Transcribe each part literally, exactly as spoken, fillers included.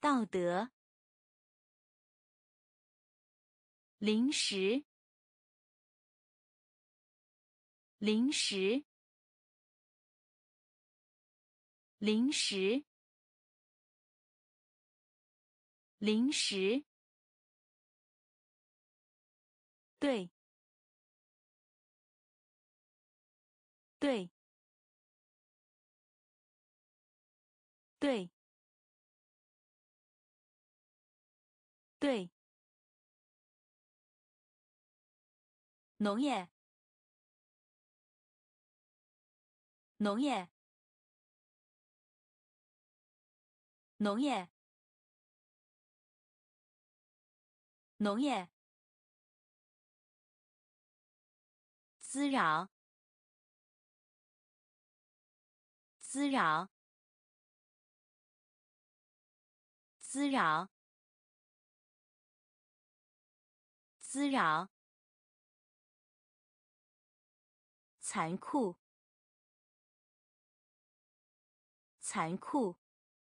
道德，零食，零食，零食，零食，对，对，对，对，农业，农业，农业，农业，滋扰，滋扰，滋扰，滋扰，残酷，残酷，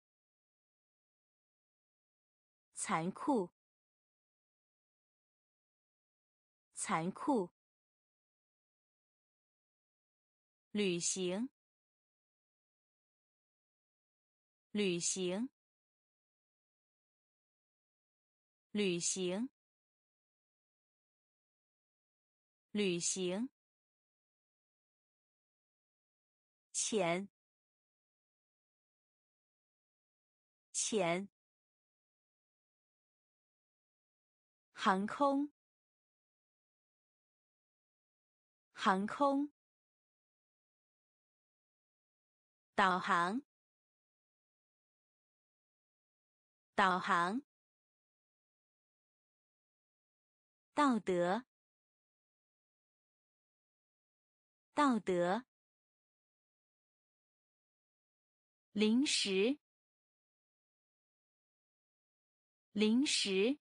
残酷，残酷，旅行，旅行，旅行，旅行，钱，钱，航空，航空，导航，导航，道德，道德，零食，零食，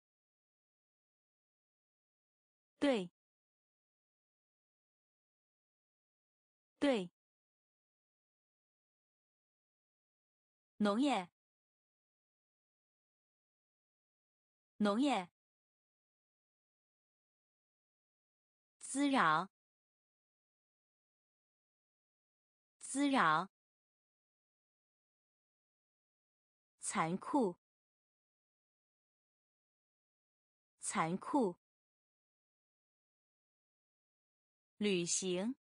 对，对，农业，农业，滋扰，滋扰，残酷，残酷，旅行，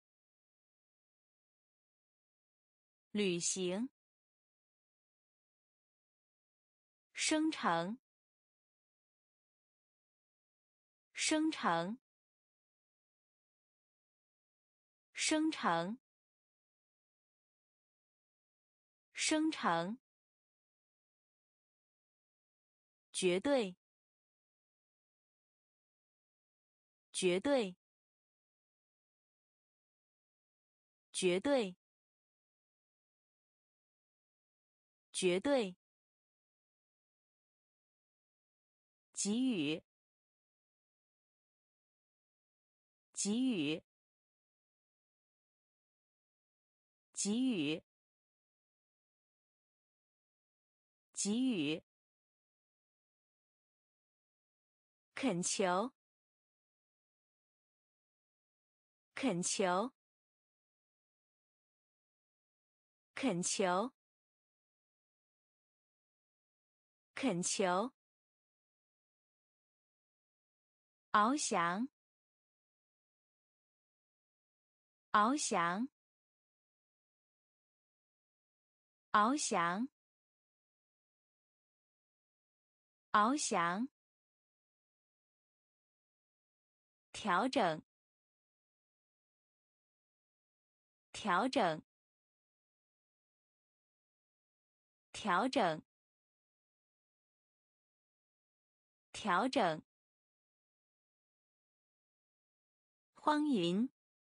旅行，生成，生成，生成，生成，绝对，绝对，绝对，绝对，给予，给予，给予，给予，恳求，恳求，恳求，恳求，翱翔，翱翔，翱翔，翱翔，调整，调整，调整，调整，荒淫，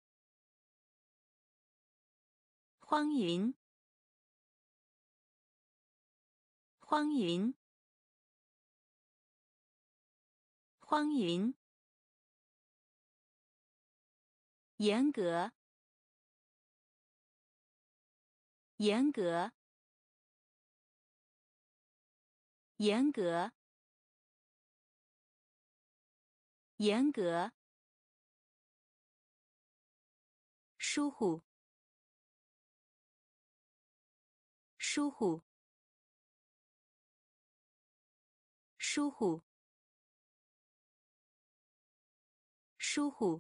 荒淫，荒淫，荒淫，严格，严格， 严格，严格，疏忽，疏忽，疏忽，疏忽，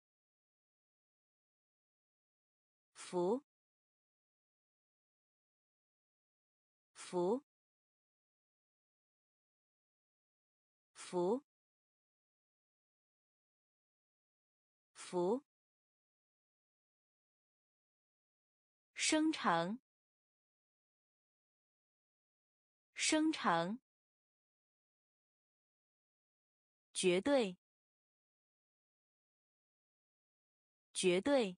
福，福，福，福，生成，生成，绝对，绝对，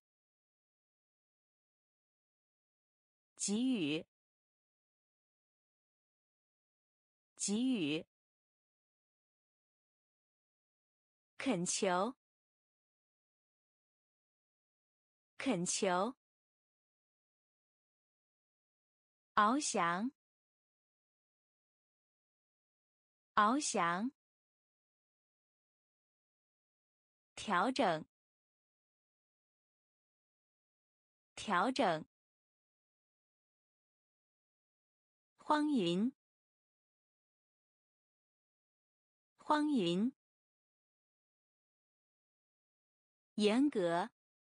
给予，给予，恳求，恳求，翱翔，翱翔，调整，调整，荒云，荒云，严格，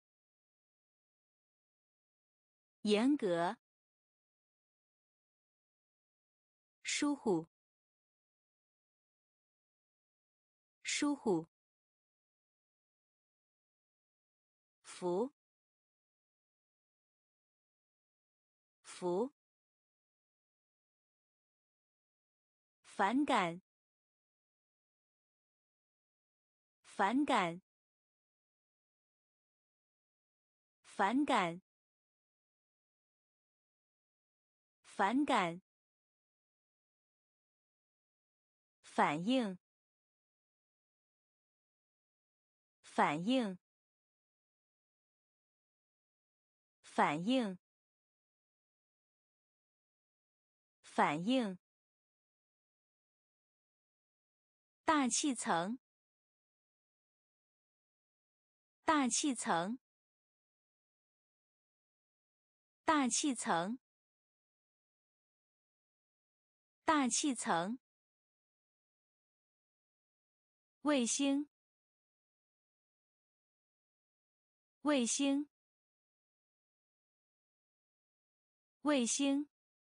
严格，疏忽，疏忽，福，福，反感，反感，反感，反感，反应，反应，反应，反应，大气层，大气层，大气层，大气层，卫星，卫星，卫星，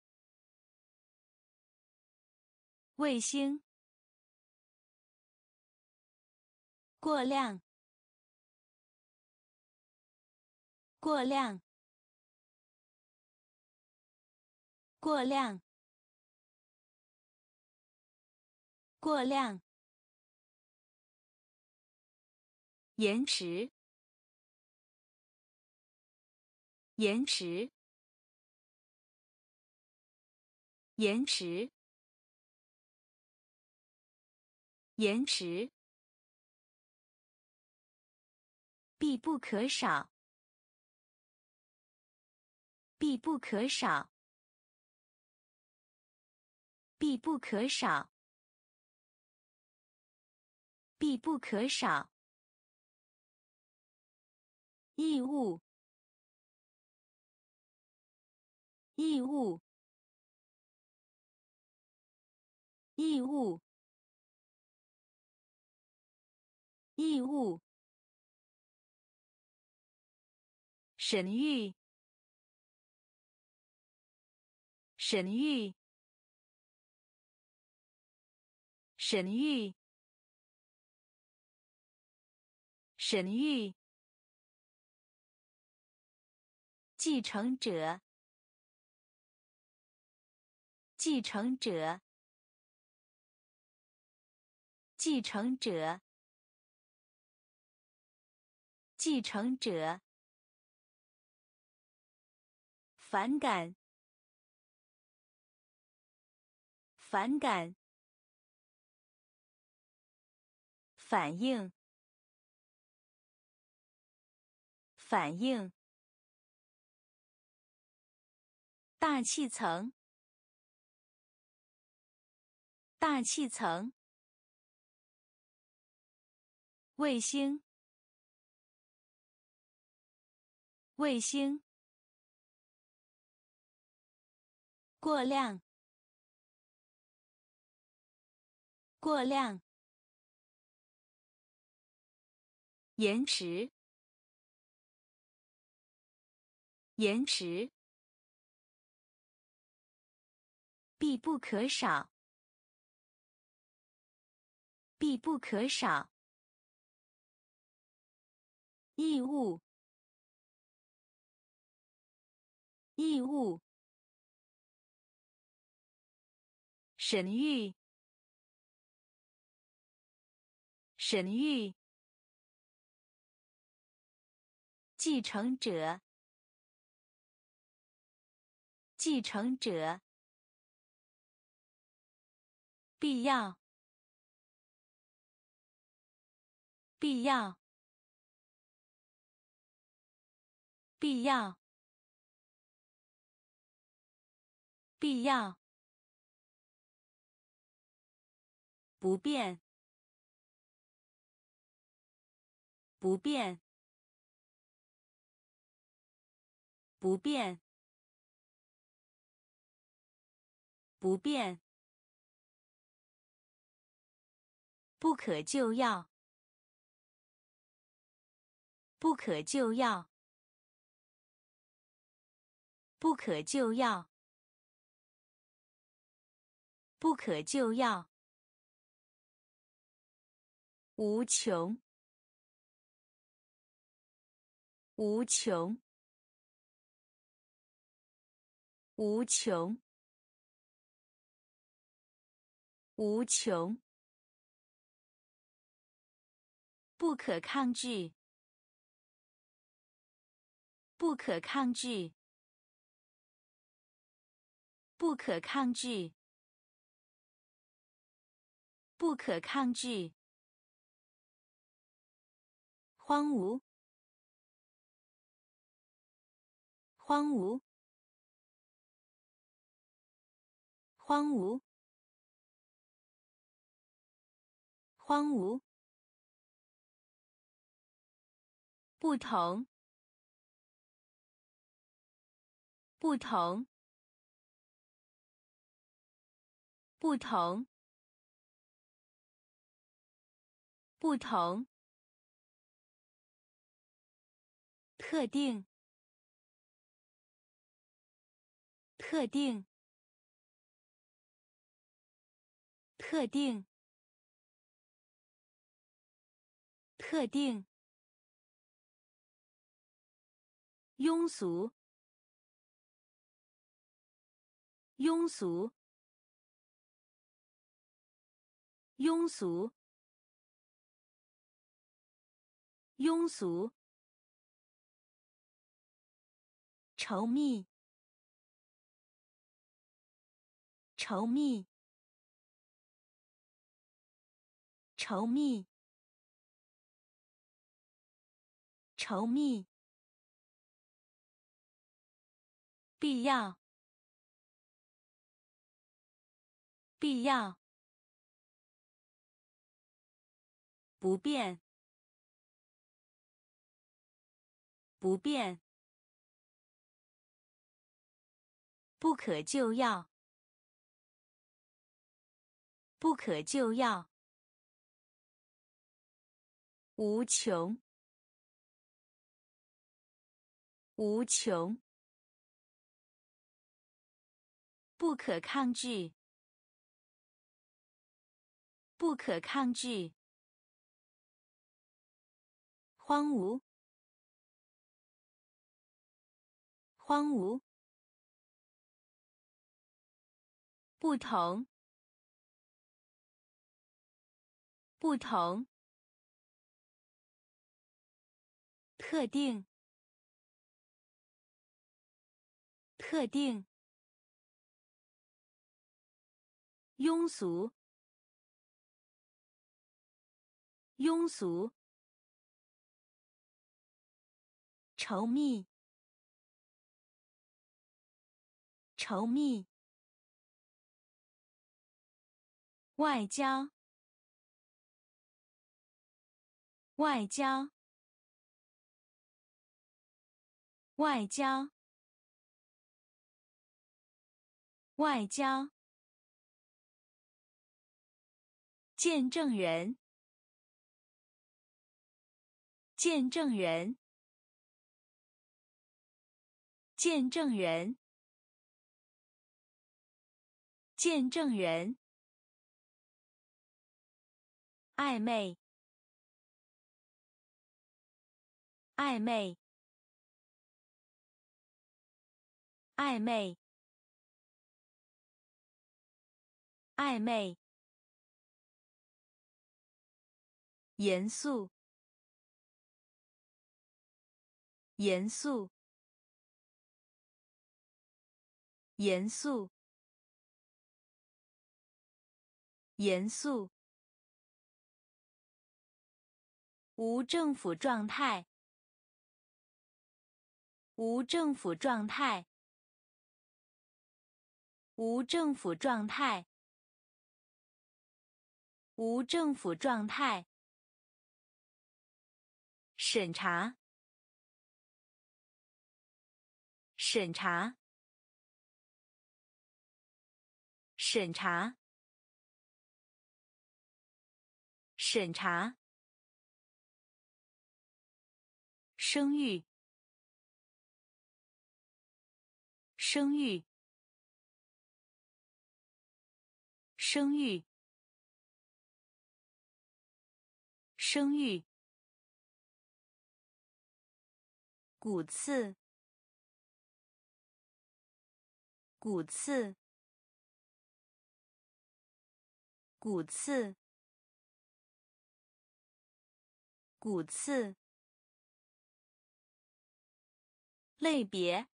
卫星，过量，过量，过量，过量，延迟，延迟，延迟，延迟，必不可少，必不可少，必不可少，必不可少，义务，义务，义务，义务，神谕，神谕，神谕，神谕，继承者，继承者，继承者，继承者，反感，反感，反应，反应，大气层， 大气层。卫星，卫星。过量，过量。延迟，延迟。必不可少，必不可少。义务，义务。神谕，神谕。继承者，继承者。必要，必要，必要，必要。不变，不变，不变，不变。不可救药，不可救药，不可救药，不可救药。无穷，无穷，无穷，无穷。不可抗拒，不可抗拒，不可抗拒，不可抗拒。荒芜，荒芜，荒芜，荒芜。不同，不同，不同，不同。特定，特定，特定，特定。庸俗，庸俗，庸俗，庸俗。稠密，稠密，稠密，稠密。必要，必要。不变，不变。不可救药，不可救药。无穷，无穷。不可抗拒，不可抗拒。荒芜，荒芜。不同，不同。特定，特定。庸俗，庸俗。稠密，稠密。 外交，外交，外交，外交，见证人，见证人，见证人，见证人，暧昧，暧昧，暧昧，暧昧，严肃，严肃，严肃，严肃，无政府状态，无政府状态，无政府状态，无政府状态，审查，审查，审查，审查，声誉，声誉，声誉，声誉，骨刺，骨刺，骨刺，骨刺，类别，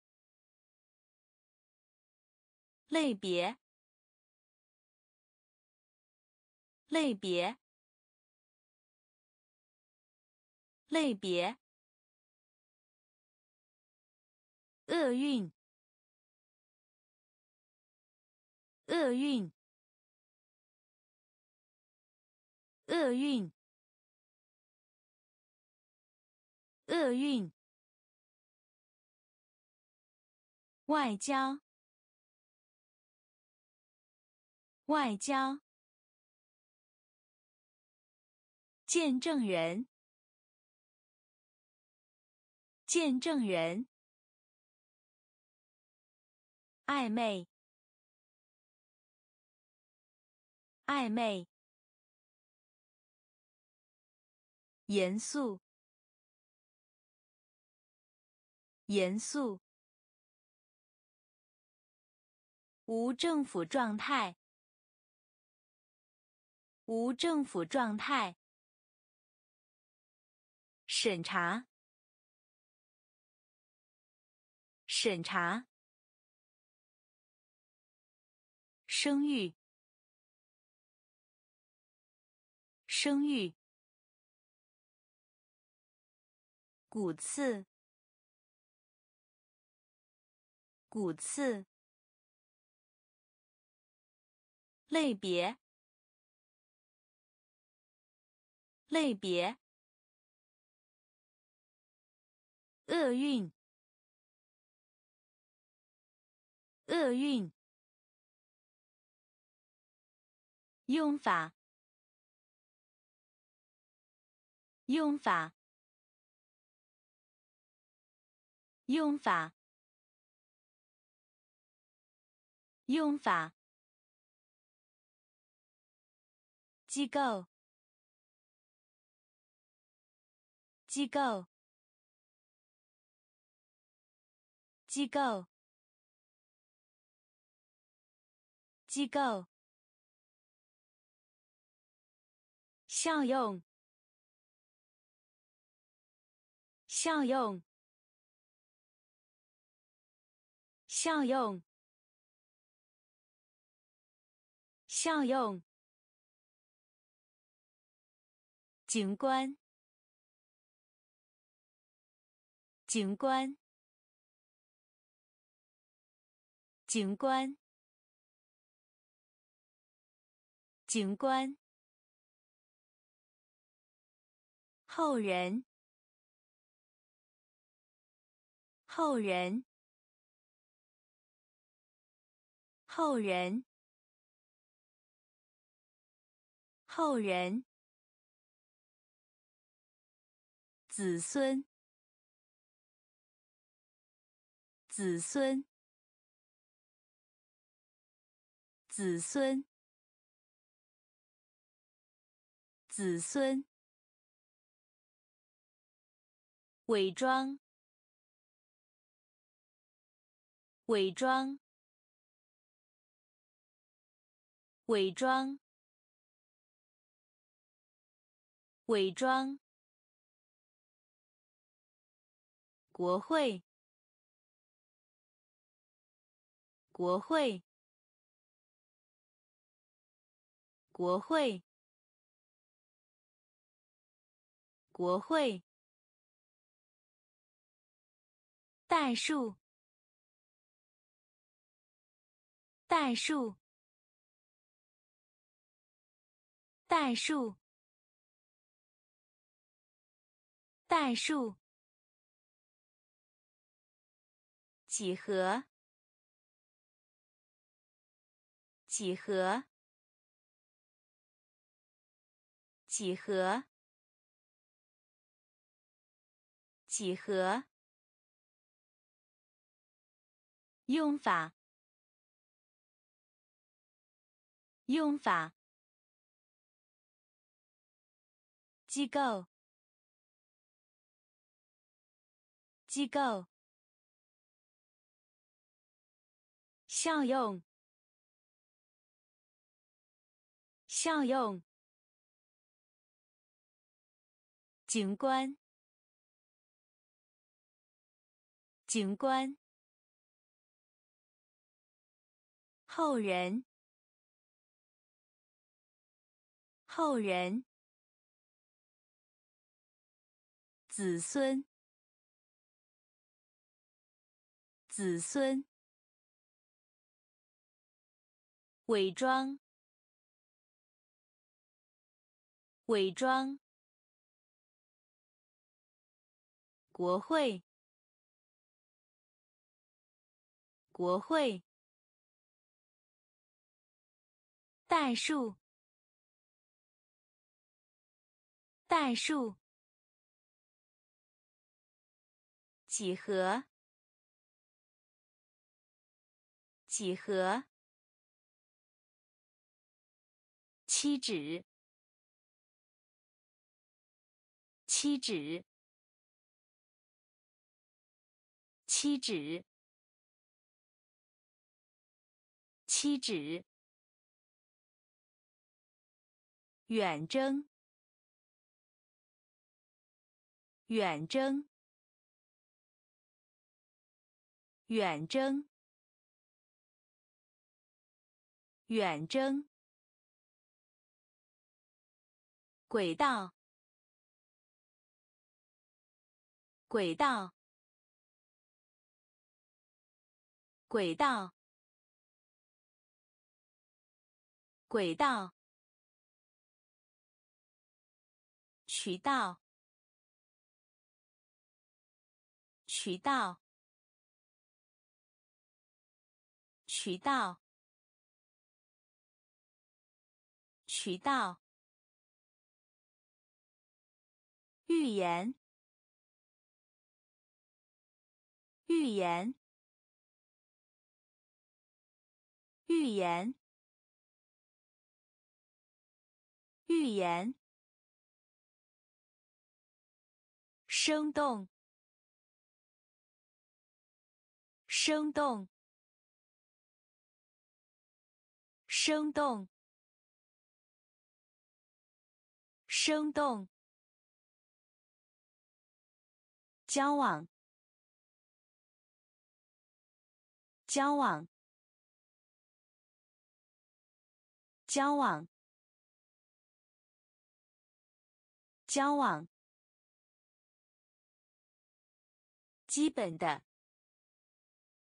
类别，类别，类别，厄运，厄运，厄运，厄运，外交，外交，见证人，见证人，暧昧，暧昧，严肃，严肃，无政府状态，无政府状态，审查，审查，声誉，声誉，骨刺，骨刺，类别，类别，厄运，厄运，用法，用法，用法，用法，机构，机构，机构，机构，效用，效用，效用，效用，景观，景观，景观， 景观，后人，后人，后人，后人，子孙，子孙，子孙，子孙，伪装，伪装，伪装，伪装，国会，国会，国会，国会，代数，代数，代数，代数，几何，几何，几何，几何，用法，用法，机构，机构，效用，效用，景观，景观，后人，后人，子孙，子孙，伪装，伪装，国会，国会，代数，代数，几何，几何，期指，期指，期指，期指，远征，远征，远征，远征，轨道，轨道，轨道，轨道，渠道，渠道，渠道，渠道，预言，预言，预言，预言，生动，生动，生动，生动，交往，交往，交往，交往，基本的，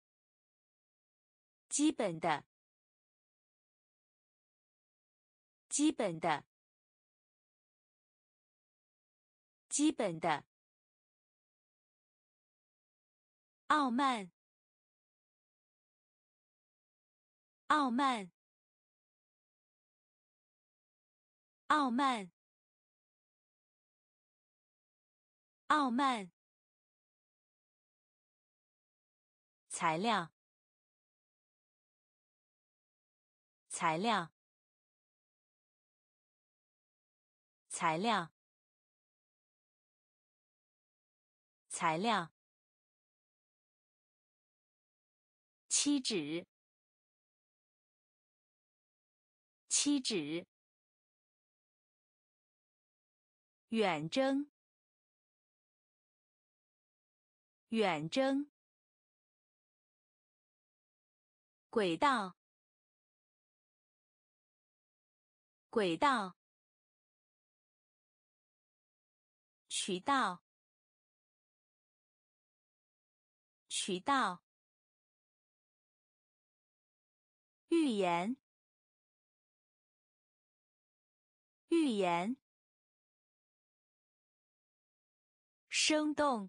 基本的， 基本的，基本的，傲慢，傲慢，傲慢，傲慢，材料，材料，材料，材料，期指，期指，远征，远征，轨道，轨道，渠道，渠道，预言，预言，生动，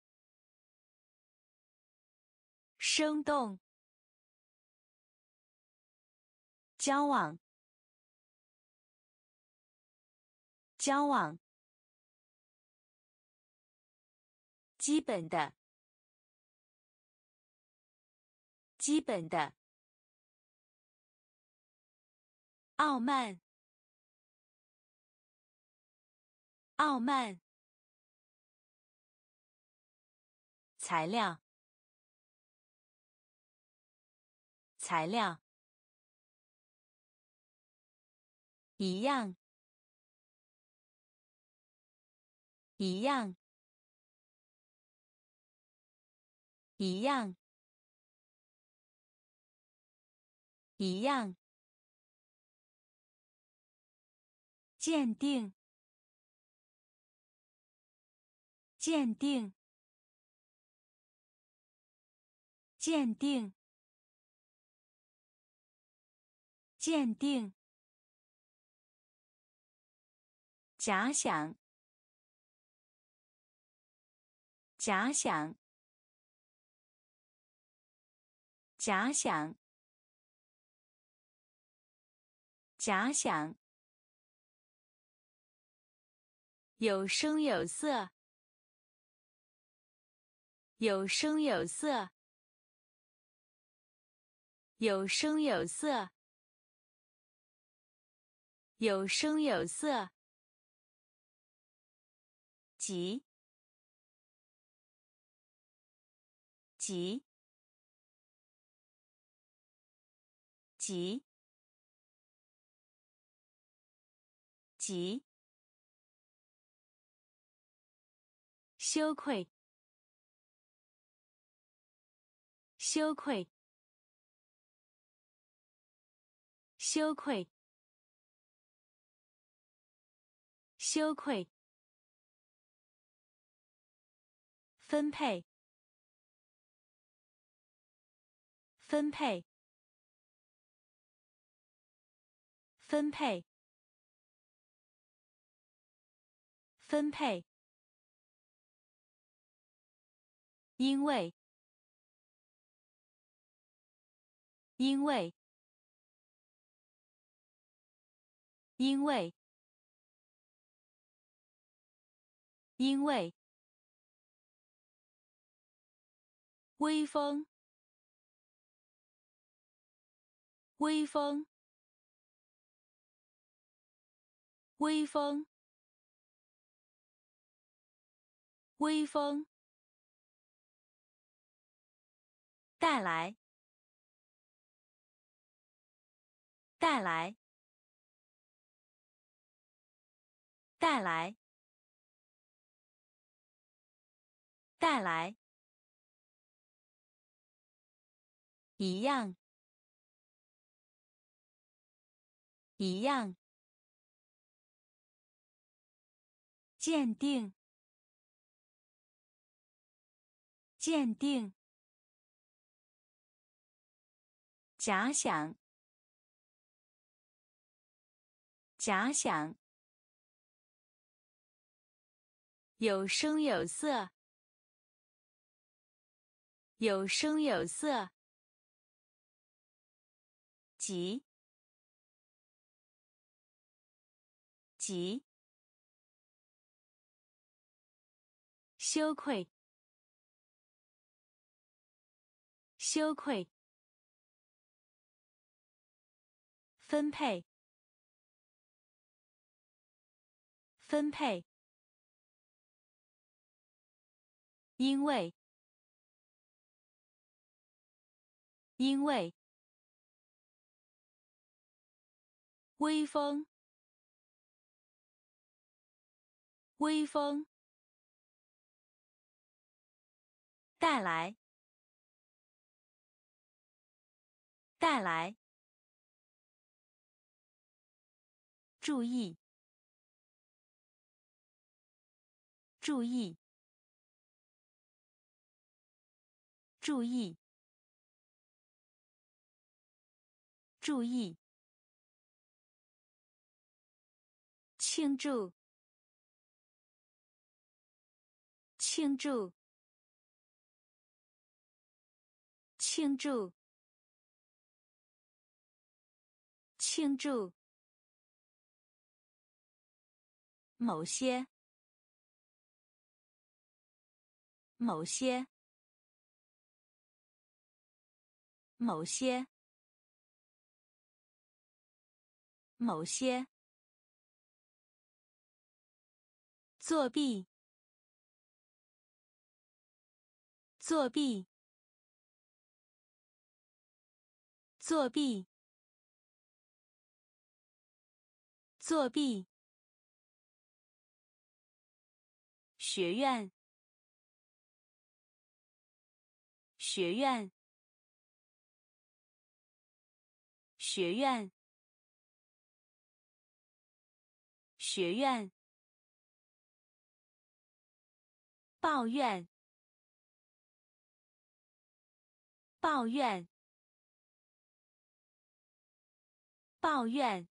生动，交往，交往，基本的，基本的，傲慢，傲慢，材料，材料，一样，一样，一样，一样，鉴定，鉴定，鉴定，鉴定，假想，假想，假想，假想，有声有色，有声有色，有声有色，有声有色，急，急，急，急，羞愧，羞愧，羞愧，羞愧，分配，分配，分配，分配，因为，因为，因为，因为，微风，微风，微风，微风，带来，带来，带来，带来，一样，一样，鉴定，鉴定，假想， 假想，有声有色，有声有色，急，急，羞愧，羞愧，分配，分配，因为，因为，微风，微风，带来，带来，注意，注意，注意，注意，庆祝，庆祝，庆祝，庆祝，某些，某些，某些，某些，作弊，作弊，作弊，作弊，学院，学院，学院，学院，抱怨，抱怨，抱怨，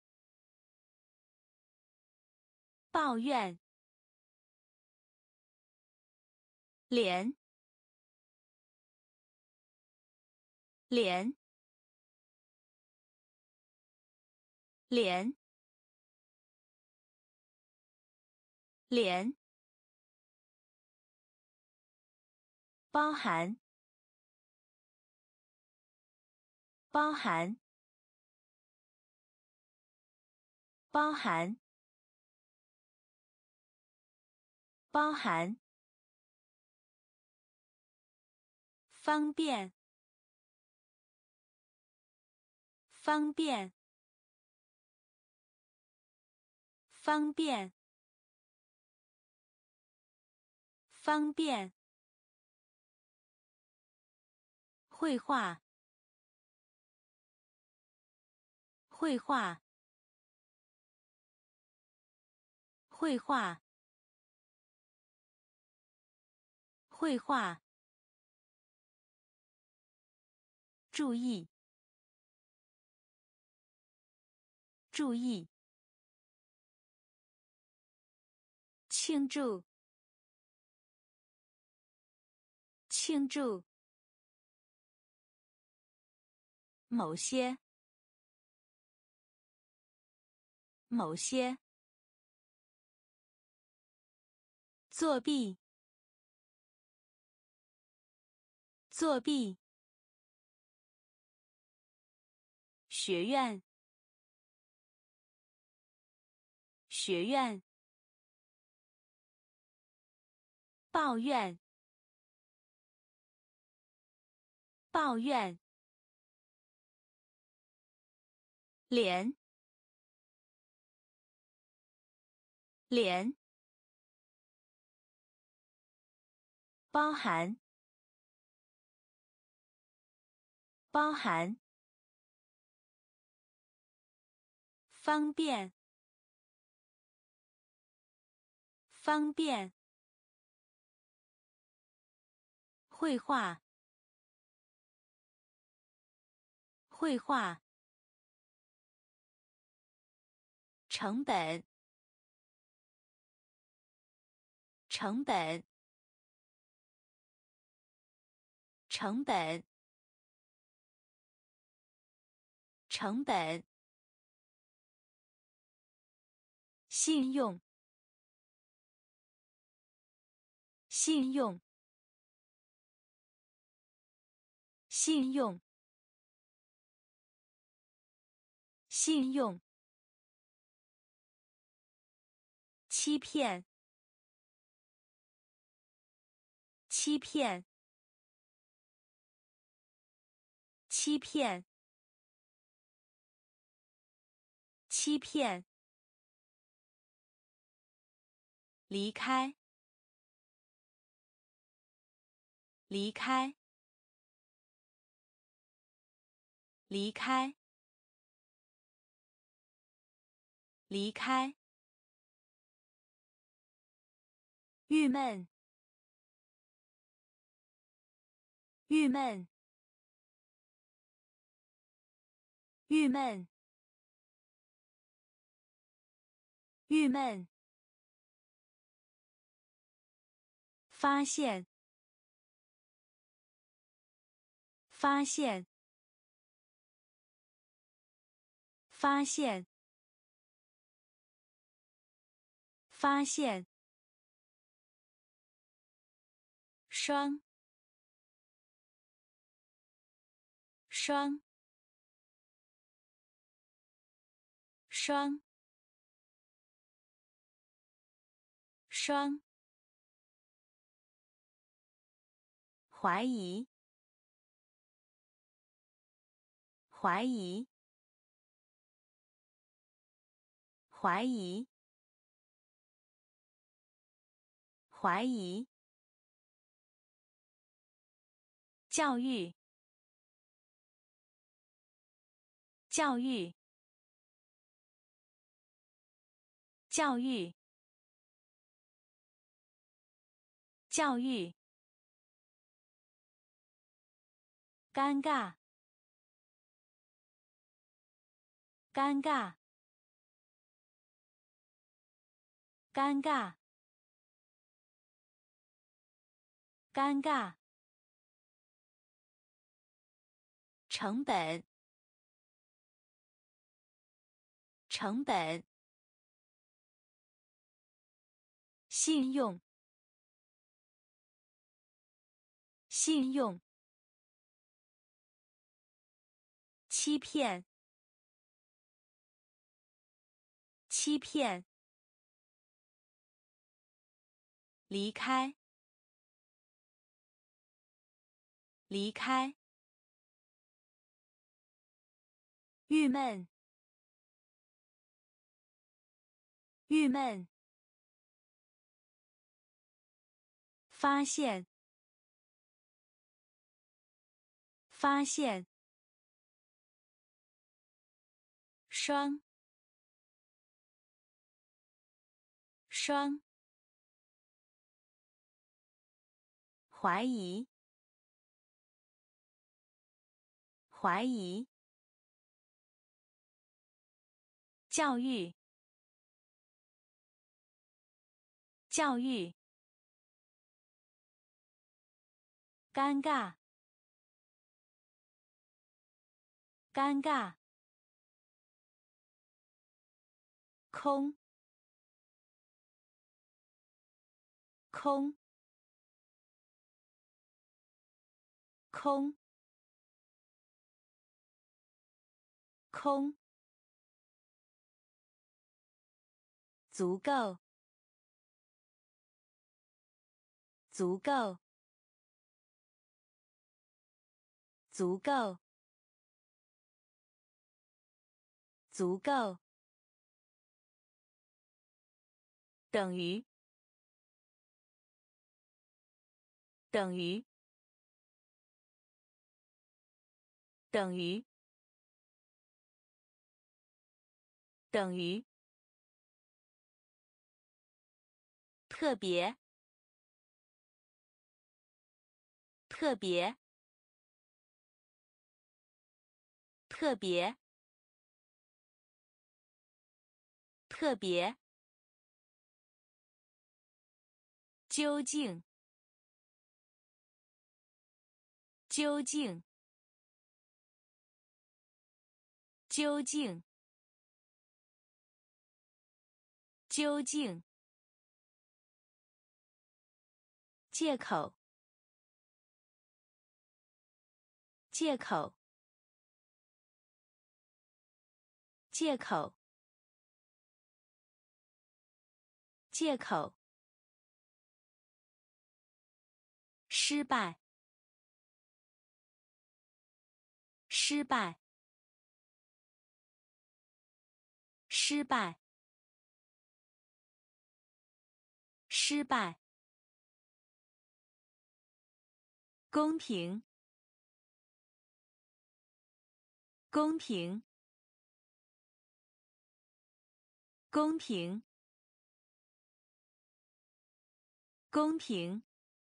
抱怨，脸，脸，脸，脸，包含，包含，包含，包含，方便，方便，方便，方便，绘画，绘画，绘画，绘画，注意，注意，庆祝，庆祝，某些，某些，作弊，作弊，学院，学院，抱怨，抱怨，脸，脸，包含，包含，方便，方便，绘画，绘画， 成本，成本，成本，成本。信用，信用，信用，信用。欺骗，欺骗，欺骗，欺骗。离开，离开，离开，离开。郁闷，郁闷，郁闷，郁闷。发现，发现，发现，发现。双，双，双，双。怀疑，怀疑，怀疑，怀疑。教育，教育，教育，教育。尴尬，尴尬，尴尬，尴尬。成本，成本。信用，信用。欺骗，欺骗。离开，离开。郁闷，郁闷。发现，发现。双，双。怀疑，怀疑。教育，教育。尴尬，尴尬。空，空，空，空。足够，足够，足够，足够。等于，等于，等于，等于。特别，特别，特别， 特别，究竟，究竟，究竟，究竟，借口，借口，借口，借口，失败，失败，失败，失败，公平，公平，公平，公平，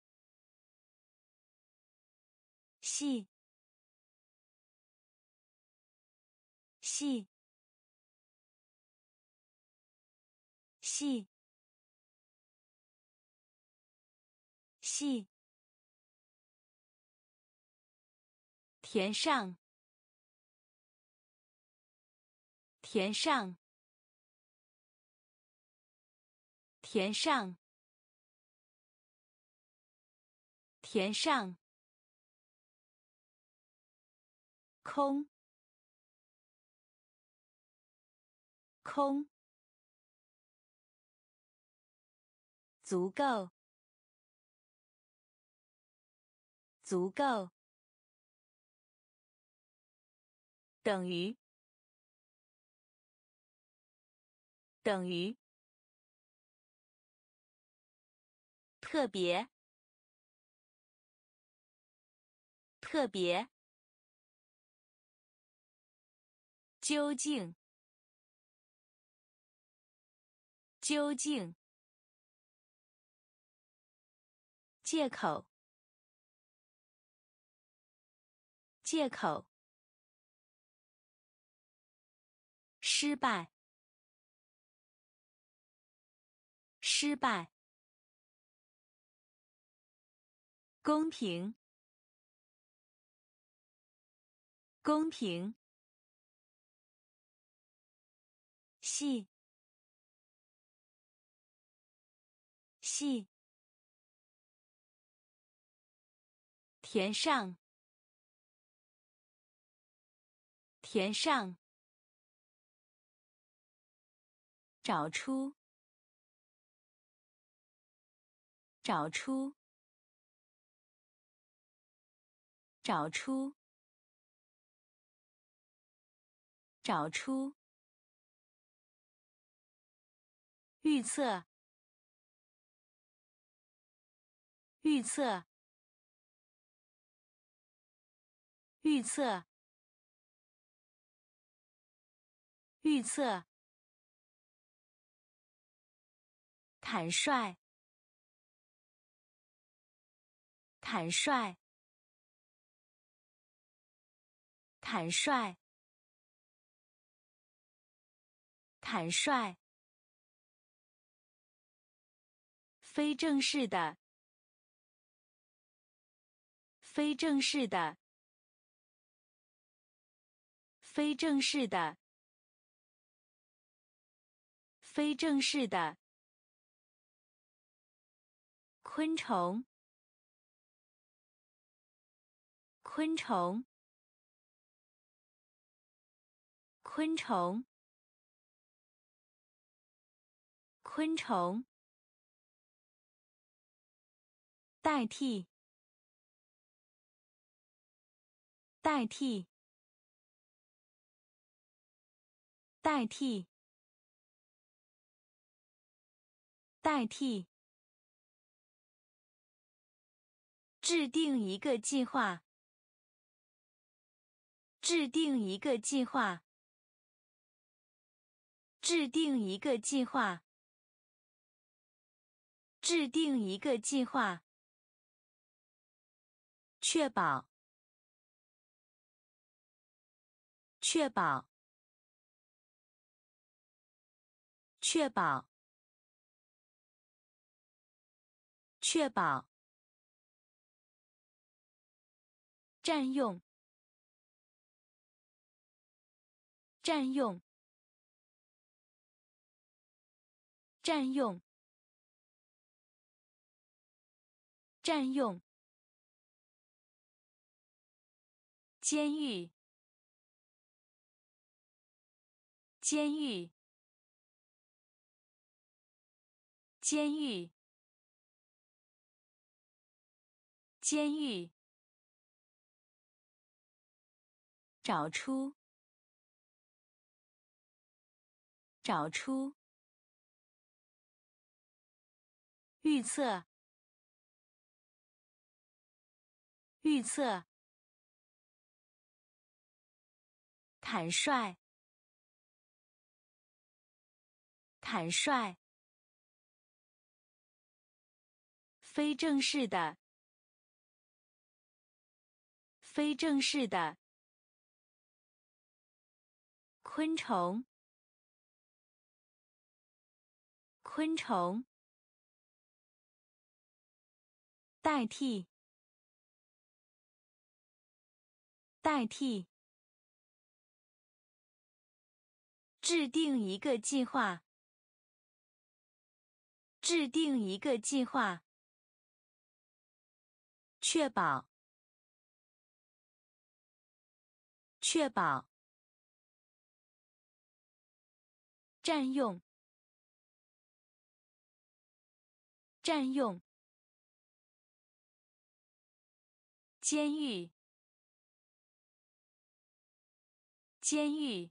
细，细，细，细，填上，填上，填上，填上，空，空，足够，足够，等于，等于，特别，特别，究竟，究竟，借口，借口，失败，失败，公平，公平，细，细，填上，填上，找出，找出，找出，找出，预测，预测，预测，预测，坦率，坦率，坦率，坦率，非正式的，非正式的，非正式的，非正式的，昆虫，昆虫，昆虫，昆虫，代替，代替，代替，代替，制定一个计划，制定一个计划，制定一个计划，制定一个计划，确保，确保， 确保，确保，占用，占用，占用，占用，监狱，监狱，监狱，监狱，找出，找出，预测，预测，坦率，坦率，非正式的，非正式的，昆虫，昆虫，代替，代替，制定一个计划，制定一个计划，确保，确保，占用，占用，监狱，监狱，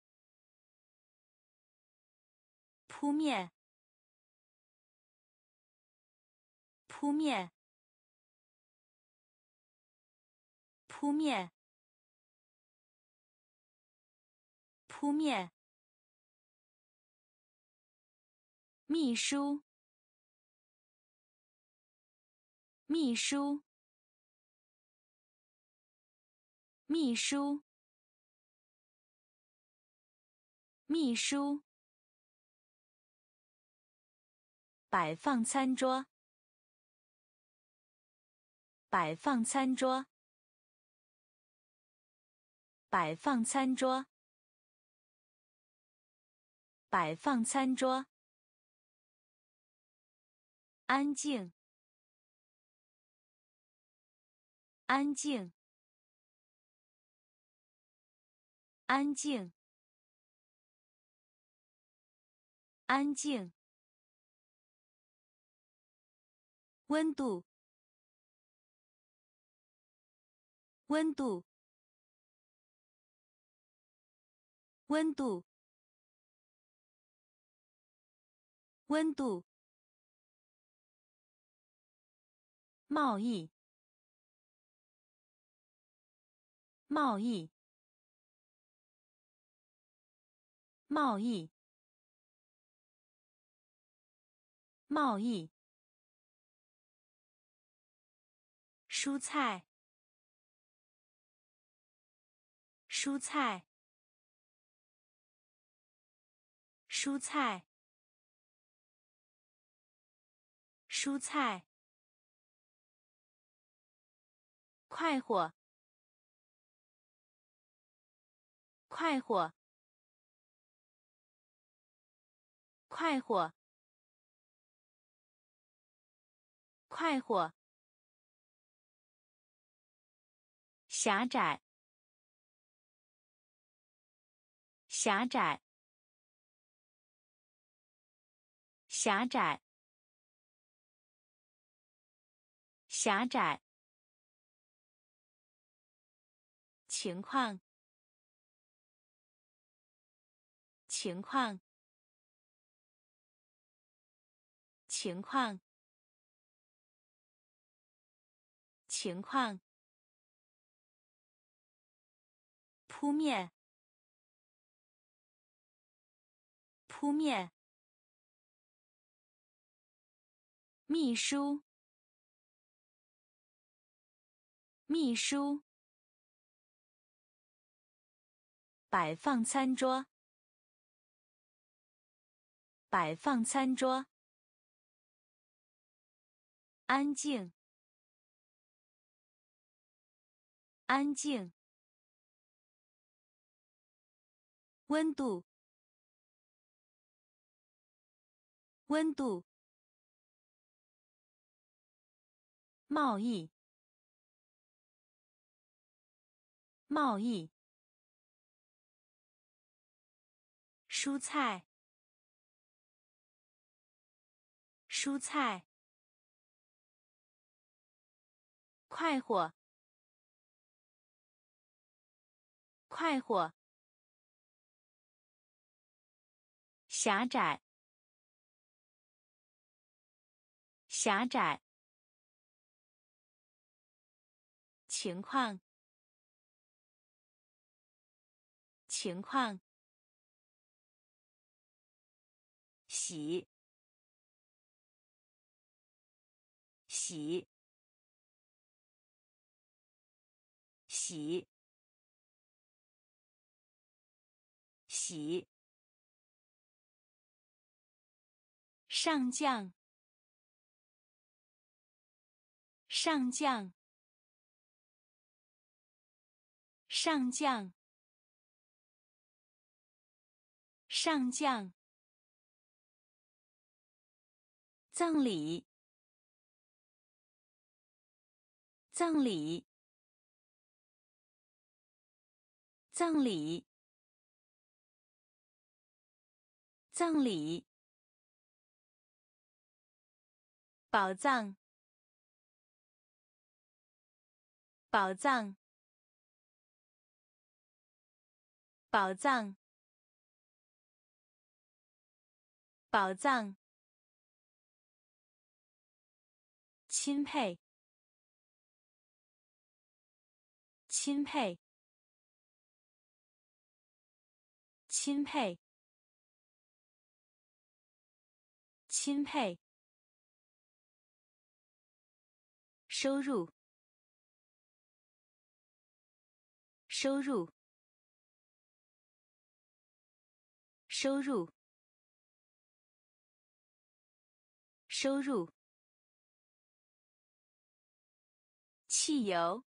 扑面，扑面，扑面，扑面，秘书，秘书，秘书，秘书，摆放餐桌，摆放餐桌，摆放餐桌，摆放餐桌，安静，安静，安静，安静，温度，温度，温度，温度，贸易，贸易，贸易，贸易，蔬菜，蔬菜，蔬菜，蔬菜，快活，快活，快活，快活，狭窄，狭窄，狭窄，狭窄，情况，情况，情况，情况，扑面，扑面，秘书，秘书，摆放餐桌， 摆放餐桌。安静，安静。温度，温度。贸易，贸易。蔬菜，蔬菜。快活，快活。狭窄，狭窄。情况，情况。洗，洗，洗，洗。上将，上将，上将，上将。葬礼，葬礼，葬礼，葬礼。宝藏，宝藏，宝藏，宝藏。钦佩，钦佩，钦佩，钦佩。收入，收入，收入，收入。汽油，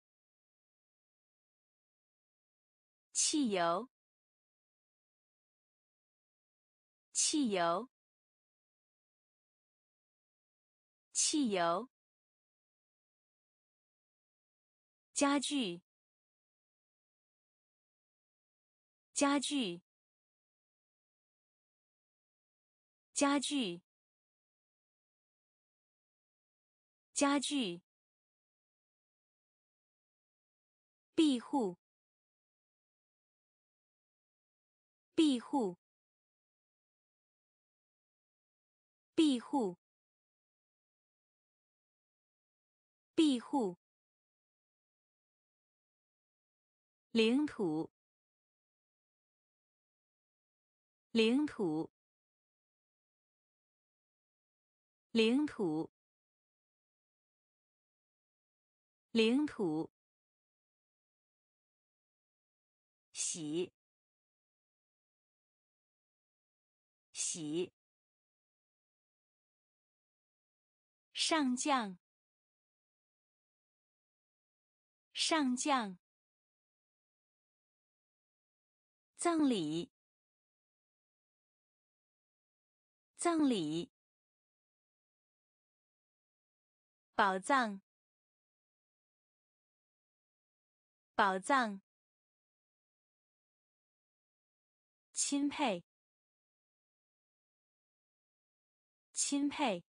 汽油，汽油，汽油。家具，家具，家具，家具。庇护，庇护，庇护，庇护。领土，领土，领土，领土。洗，洗。上将，上将。葬礼，葬礼。宝藏，宝藏。钦佩，钦佩。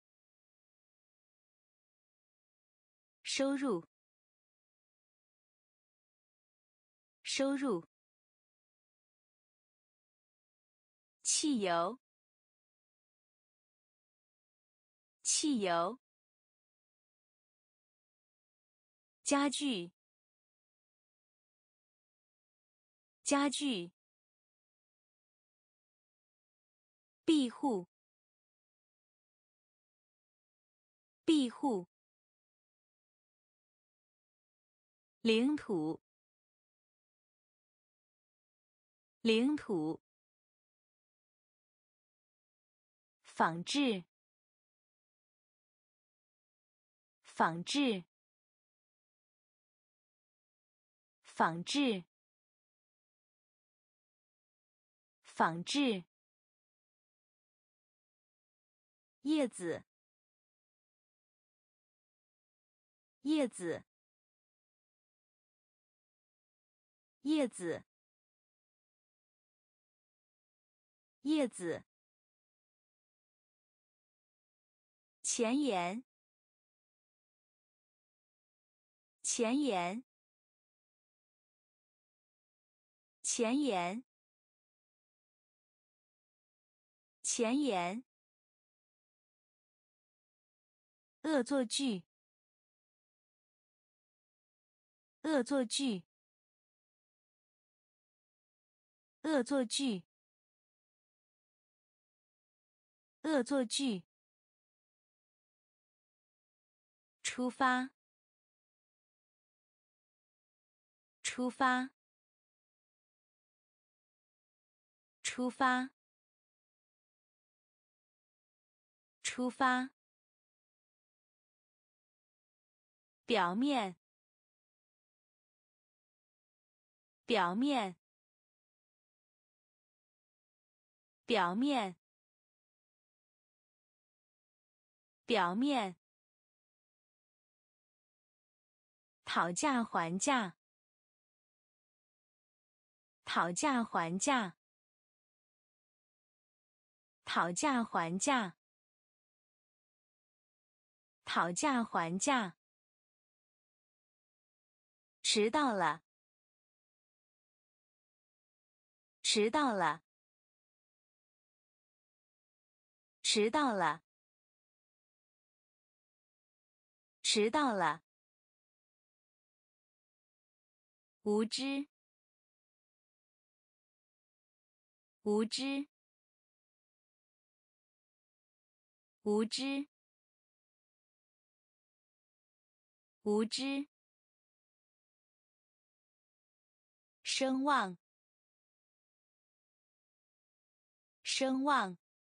收入，收入。汽油，汽油。家具，家具。庇护，庇护。领土，领土。 仿制，仿制，仿制，仿制。叶子，叶子，叶子，叶子。前沿，前沿，前沿，前沿。恶作剧，恶作剧，恶作剧，恶作剧。出发，出发，出发，出发。表面，表面，表面，表面。讨价还价，讨价还价，讨价还价，讨价还价。迟到了，迟到了，迟到了，迟到了。无知，无知，无知，无知。声望，声望，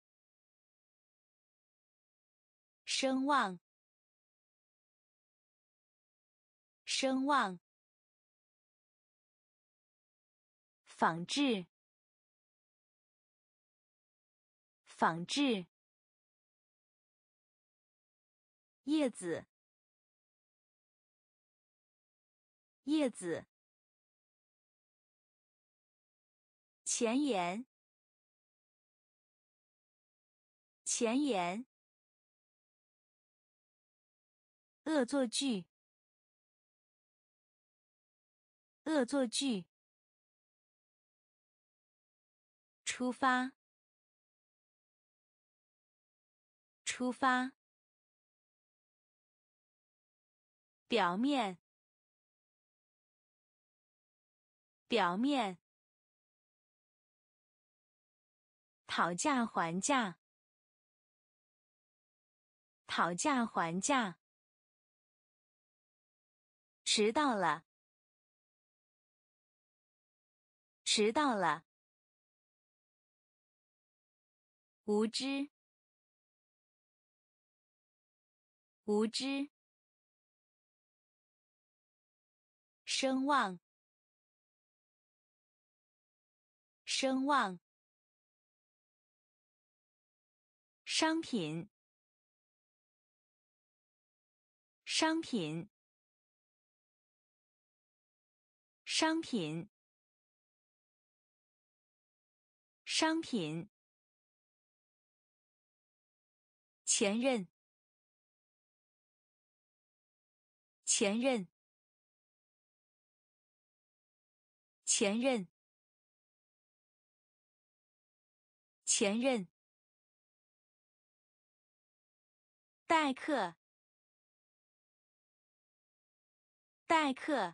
声望，声望。仿制，仿制。叶子，叶子。前沿，前沿。恶作剧，恶作剧。出发，出发。表面，表面。讨价还价，讨价还价。迟到了，迟到了。无知，无知。声望，声望。商品，商品，商品，商品。前任，前任，前任，前任。代课，代课，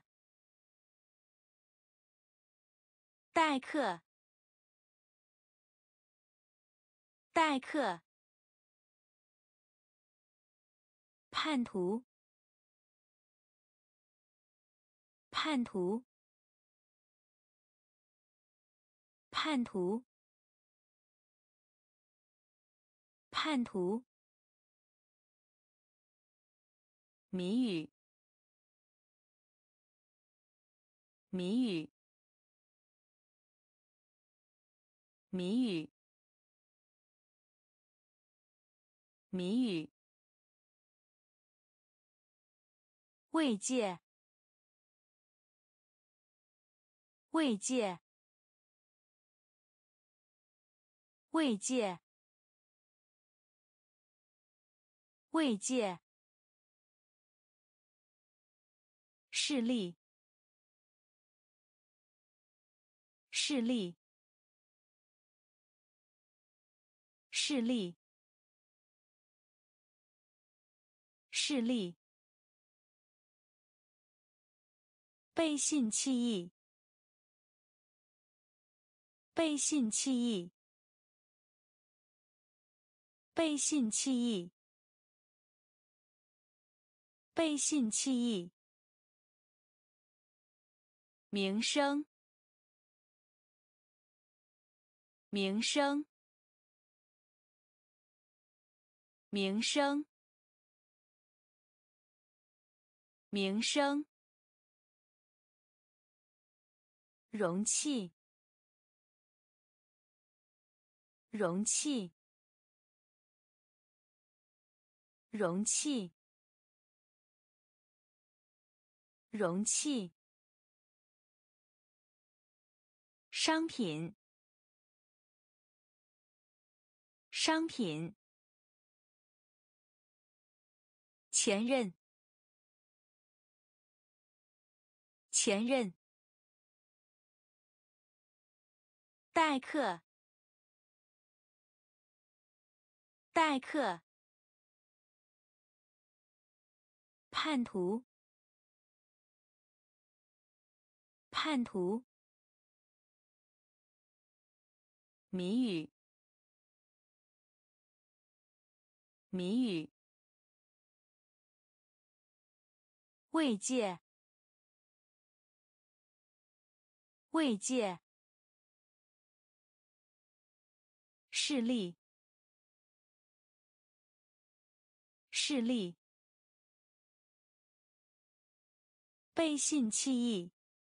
代课，代课。叛徒，叛徒，叛徒， 叛徒，谜语，谜语，谜语，谜语，慰藉，慰藉，慰藉，慰藉，视力，视力，视力，视力，背信弃义，背信弃义，背信弃义，背信弃义，名声，名声，名声，名声，容器，容器，容器，容器，商品，商品，前任，前任，代课，代课，叛徒，叛徒，谜语，谜语，慰藉，慰藉，视力，视力，背信弃义，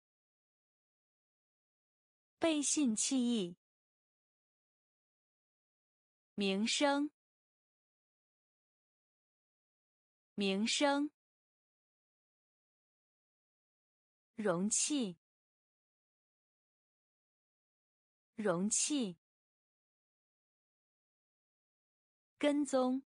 背信弃义，名声，名声，容器，容器，跟踪，